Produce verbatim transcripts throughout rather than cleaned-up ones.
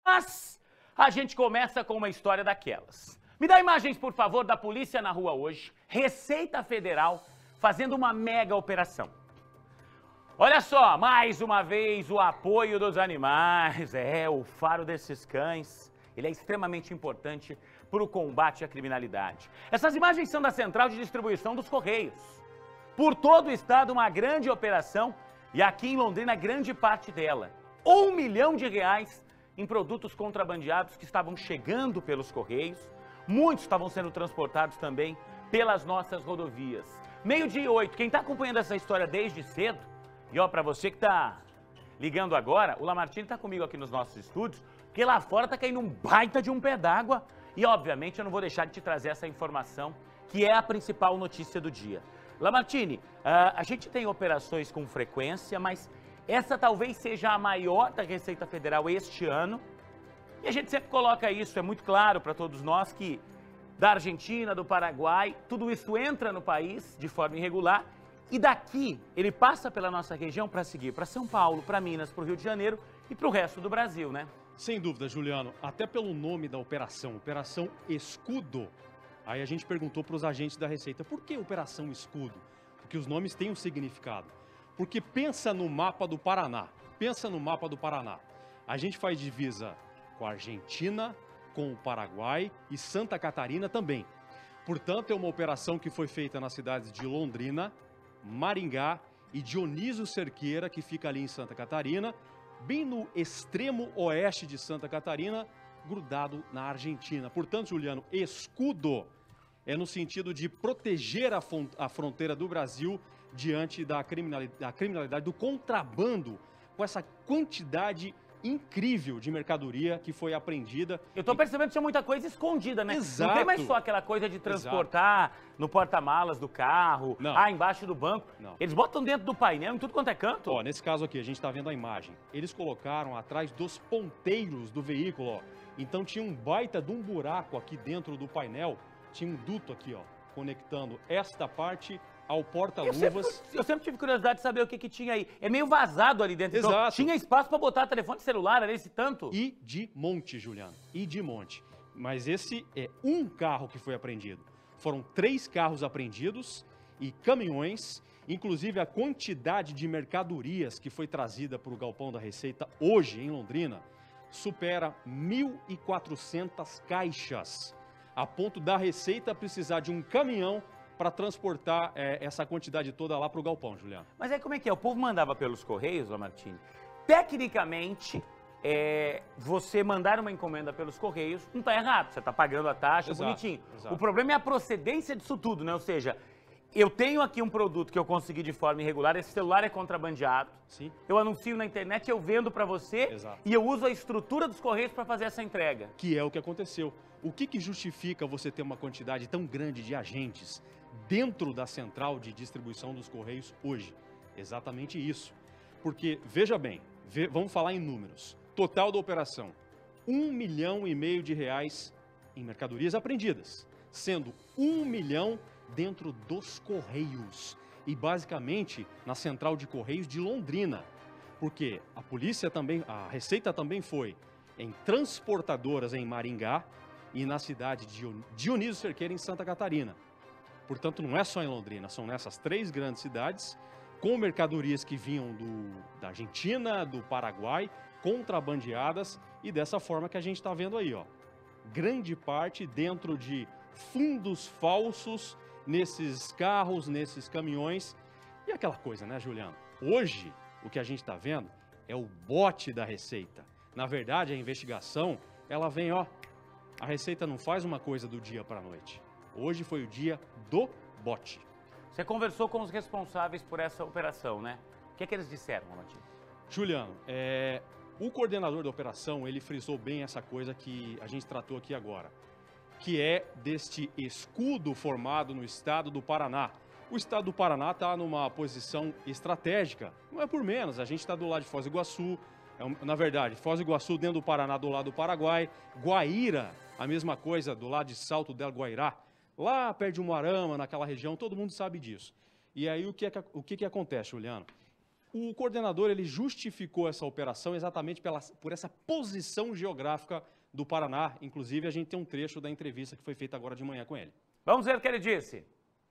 Mas a gente começa com uma história daquelas. Me dá imagens, por favor, da polícia na rua hoje, Receita Federal, fazendo uma mega operação. Olha só, mais uma vez o apoio dos animais, é, o faro desses cães, ele é extremamente importante para o combate à criminalidade. Essas imagens são da Central de Distribuição dos Correios. Por todo o estado, uma grande operação, e aqui em Londrina, grande parte dela. Um milhão de reais em produtos contrabandeados que estavam chegando pelos Correios, muitos estavam sendo transportados também pelas nossas rodovias. Meio-dia e oito, quem está acompanhando essa história desde cedo, e ó, para você que está ligando agora, o Lamartine está comigo aqui nos nossos estúdios, porque lá fora está caindo um baita de um pé d'água, e obviamente eu não vou deixar de te trazer essa informação, que é a principal notícia do dia. Lamartine, uh, a gente tem operações com frequência, mas essa talvez seja a maior da Receita Federal este ano. E a gente sempre coloca isso, é muito claro para todos nós que da Argentina, do Paraguai, tudo isso entra no país de forma irregular e daqui ele passa pela nossa região para seguir para São Paulo, para Minas, para o Rio de Janeiro e para o resto do Brasil, né? Sem dúvida, Juliano, até pelo nome da operação, Operação Escudo. Aí a gente perguntou para os agentes da Receita, por que Operação Escudo? Porque os nomes têm um significado. Porque pensa no mapa do Paraná, pensa no mapa do Paraná. A gente faz divisa com a Argentina, com o Paraguai e Santa Catarina também. Portanto, é uma operação que foi feita nas cidades de Londrina, Maringá e Dionísio Cerqueira, que fica ali em Santa Catarina, bem no extremo oeste de Santa Catarina, grudado na Argentina. Portanto, Juliano, escudo é no sentido de proteger a, a fronteira do Brasil diante da criminalidade, da criminalidade, do contrabando, com essa quantidade incrível de mercadoria que foi apreendida. Eu tô percebendo que tinha muita coisa escondida, né? Exato. Não tem mais só aquela coisa de transportar Exato. no porta-malas do carro, Não. ah, embaixo do banco. Não. Eles botam dentro do painel, em tudo quanto é canto. Ó, nesse caso aqui, a gente está vendo a imagem. Eles colocaram atrás dos ponteiros do veículo, ó. Então tinha um baita de um buraco aqui dentro do painel, tinha um duto aqui, ó, conectando esta parte ao porta-luvas. Eu, eu sempre tive curiosidade de saber o que, que tinha aí. É meio vazado ali dentro. Exato. Então, tinha espaço para botar telefone celular ali, esse tanto? E de monte, Juliano. E de monte. Mas esse é um carro que foi apreendido. Foram três carros apreendidos e caminhões. Inclusive, a quantidade de mercadorias que foi trazida para o galpão da Receita hoje em Londrina supera mil e quatrocentas caixas. A ponto da Receita precisar de um caminhão para transportar é, essa quantidade toda lá para o galpão, Juliano. Mas aí como é que é? O povo mandava pelos Correios, Lamartine? Tecnicamente, é, você mandar uma encomenda pelos Correios não está errado, você está pagando a taxa, Exato, bonitinho. exato. O problema é a procedência disso tudo, né? Ou seja, eu tenho aqui um produto que eu consegui de forma irregular, esse celular é contrabandeado. Sim. Eu anuncio na internet, eu vendo para você Exato. E eu uso a estrutura dos Correios para fazer essa entrega. Que é o que aconteceu. O que, que justifica você ter uma quantidade tão grande de agentes dentro da central de distribuição dos Correios hoje? Exatamente isso. Porque, veja bem, ve, vamos falar em números. Total da operação, um milhão e meio de reais em mercadorias apreendidas, sendo um milhão dentro dos Correios e basicamente na central de Correios de Londrina. Porque a polícia também, a Receita também foi em transportadoras em Maringá e na cidade de Dionísio Cerqueira, em Santa Catarina. Portanto, não é só em Londrina, são nessas três grandes cidades, com mercadorias que vinham do, da Argentina, do Paraguai, contrabandeadas, e dessa forma que a gente está vendo aí, ó. Grande parte dentro de fundos falsos, nesses carros, nesses caminhões. E aquela coisa, né, Juliano? Hoje, o que a gente está vendo é o bote da Receita. Na verdade, a investigação, ela vem, ó, a Receita não faz uma coisa do dia para a noite. Hoje foi o dia do bote. Você conversou com os responsáveis por essa operação, né? O que é que eles disseram, Lamartine? Juliano, é, o coordenador da operação, ele frisou bem essa coisa que a gente tratou aqui agora, que é deste escudo formado no estado do Paraná. O estado do Paraná está numa posição estratégica, não é por menos, a gente está do lado de Foz do Iguaçu, é, na verdade, Foz do Iguaçu dentro do Paraná, do lado do Paraguai, Guaíra, a mesma coisa, do lado de Salto del Guairá, lá perto de Umuarama, naquela região, todo mundo sabe disso. E aí o que, é que, o que, que acontece, Juliano? O coordenador ele justificou essa operação exatamente pela, por essa posição geográfica do Paraná. Inclusive, a gente tem um trecho da entrevista que foi feita agora de manhã com ele. Vamos ver o que ele disse.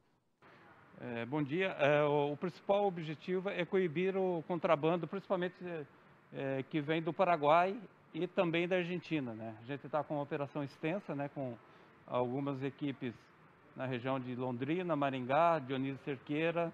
É, bom dia. É, o, o principal objetivo é coibir o contrabando, principalmente é, que vem do Paraguai e também da Argentina, né? A gente está com uma operação extensa, né, com algumas equipes na região de Londrina, Maringá, Dionísio Cerqueira,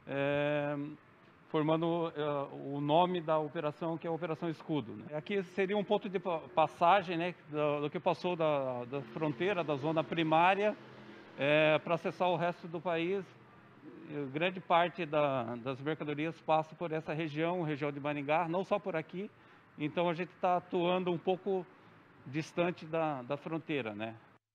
é, formando é, o nome da operação, que é a Operação Escudo, né? Aqui seria um ponto de passagem, né, do, do que passou da, da fronteira, da zona primária, é, para acessar o resto do país. Grande parte da, das mercadorias passa por essa região, região de Maringá, não só por aqui. Então a gente está atuando um pouco distante da, da fronteira, né?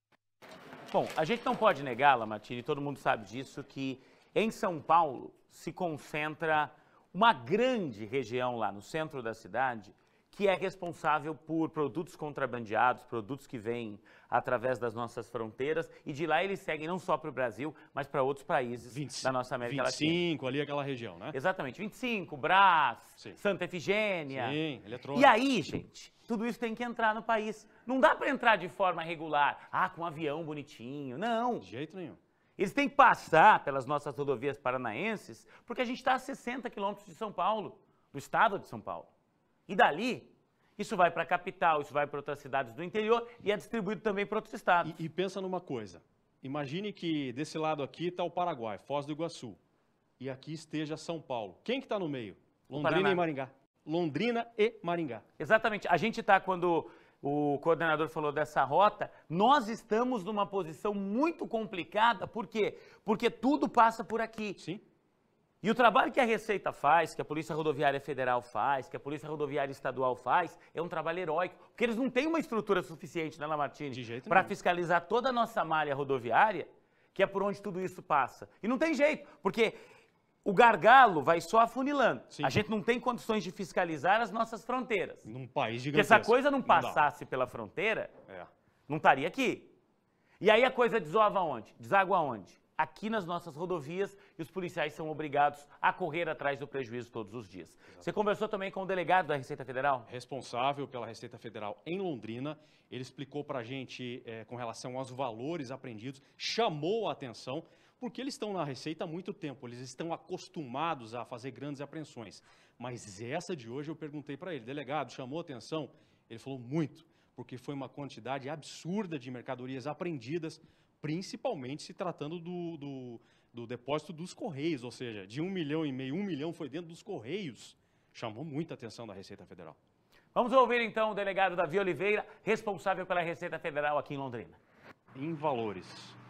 Bom, a gente não pode negar, Lamartine, todo mundo sabe disso, que em São Paulo se concentra uma grande região lá no centro da cidade que é responsável por produtos contrabandeados, produtos que vêm através das nossas fronteiras, e de lá eles seguem não só para o Brasil, mas para outros países vinte, da nossa América vinte e cinco, Latina. ali aquela região, né? Exatamente, vinte e cinco, Brás, Sim. Santa Efigênia. Sim, eletrônico. E aí, gente, tudo isso tem que entrar no país. Não dá para entrar de forma regular, ah, com um avião bonitinho, não. De jeito nenhum. Eles têm que passar pelas nossas rodovias paranaenses, porque a gente está a sessenta quilômetros de São Paulo, do estado de São Paulo. E dali, isso vai para a capital, isso vai para outras cidades do interior e é distribuído também para outros estados. E, e pensa numa coisa, imagine que desse lado aqui está o Paraguai, Foz do Iguaçu, e aqui esteja São Paulo. Quem que está no meio? Londrina e Maringá. Londrina e Maringá. Exatamente. A gente está, quando o coordenador falou dessa rota, nós estamos numa posição muito complicada. Por quê? Porque tudo passa por aqui. Sim. E o trabalho que a Receita faz, que a Polícia Rodoviária Federal faz, que a Polícia Rodoviária Estadual faz, é um trabalho heróico. Porque eles não têm uma estrutura suficiente, né, Lamartine, para fiscalizar toda a nossa malha rodoviária, que é por onde tudo isso passa. E não tem jeito, porque o gargalo vai só afunilando. Sim. A gente não tem condições de fiscalizar as nossas fronteiras. Num país gigantesco. Porque se a coisa não passasse não pela fronteira, é. não estaria aqui. E aí a coisa desova onde? Deságua onde? Aqui nas nossas rodovias, e os policiais são obrigados a correr atrás do prejuízo todos os dias. Exato. Você conversou também com o delegado da Receita Federal? Responsável pela Receita Federal em Londrina, ele explicou para a gente é, com relação aos valores apreendidos, chamou a atenção, porque eles estão na Receita há muito tempo, eles estão acostumados a fazer grandes apreensões. Mas essa de hoje eu perguntei para ele, delegado, chamou a atenção? Ele falou muito, porque foi uma quantidade absurda de mercadorias apreendidas, principalmente se tratando do, do, do depósito dos Correios, ou seja, de um milhão e meio, um milhão foi dentro dos Correios. Chamou muita atenção da Receita Federal. Vamos ouvir então o delegado Davi Oliveira, responsável pela Receita Federal aqui em Londrina. Em valores,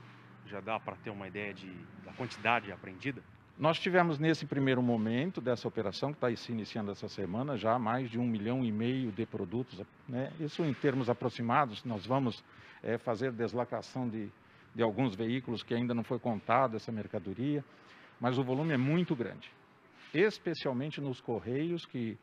já dá para ter uma ideia de, da quantidade apreendida? Nós tivemos nesse primeiro momento dessa operação, que está se iniciando essa semana, já mais de um milhão e meio de produtos, né? Isso em termos aproximados, nós vamos é, fazer deslacração de de alguns veículos que ainda não foi contado essa mercadoria, mas o volume é muito grande, especialmente nos Correios, que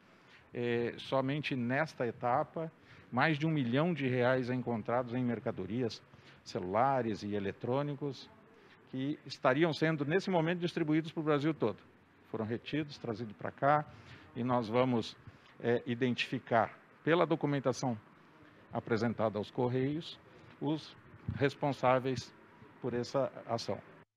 é, somente nesta etapa, mais de um milhão de reais encontrados em mercadorias, celulares e eletrônicos, que estariam sendo, nesse momento, distribuídos para o Brasil todo. Foram retidos, trazidos para cá, e nós vamos é, identificar, pela documentação apresentada aos Correios, os responsáveis por essa ação.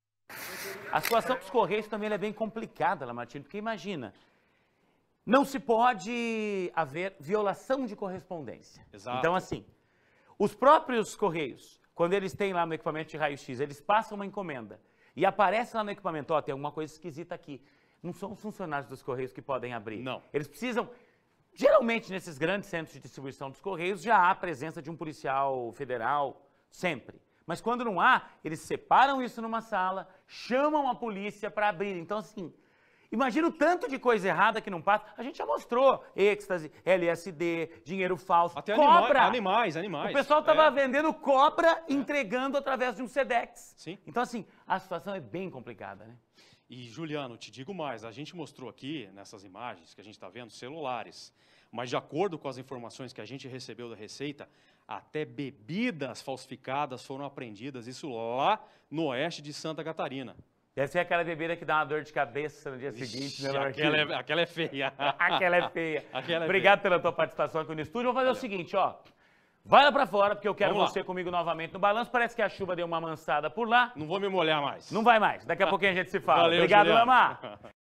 A situação dos Correios também é bem complicada, Lamartine, porque imagina, não se pode haver violação de correspondência. Exato. Então, assim, os próprios Correios, quando eles têm lá no equipamento de raio-x, eles passam uma encomenda e aparece lá no equipamento, ó, tem alguma coisa esquisita aqui. Não são os funcionários dos Correios que podem abrir. Não. Eles precisam... Geralmente, nesses grandes centros de distribuição dos Correios, já há a presença de um policial federal, sempre. Mas quando não há, eles separam isso numa sala, chamam a polícia para abrir. Então, assim, imagina o tanto de coisa errada que não passa. A gente já mostrou êxtase, L S D, dinheiro falso, até cobra. Animais, animais. O pessoal estava é. vendendo cobra, entregando através de um Sedex. Sim. Então, assim, a situação é bem complicada, né? E, Juliano, te digo mais, a gente mostrou aqui, nessas imagens que a gente está vendo, celulares. Mas, de acordo com as informações que a gente recebeu da Receita, até bebidas falsificadas foram apreendidas, isso lá no oeste de Santa Catarina. Deve ser aquela bebida que dá uma dor de cabeça no dia seguinte, né, Marquinhos? Aquela é, aquela é feia. Aquela é feia. Aquela é Obrigado pela tua participação aqui no estúdio. Vou fazer Valeu. o seguinte, ó. Vai lá pra fora, porque eu quero Vamos você lá. comigo novamente no balanço. Parece que a chuva deu uma amansada por lá. Não vou me molhar mais. Não vai mais. Daqui a pouquinho a gente se fala. Valeu, Obrigado, Juliano. Lamar.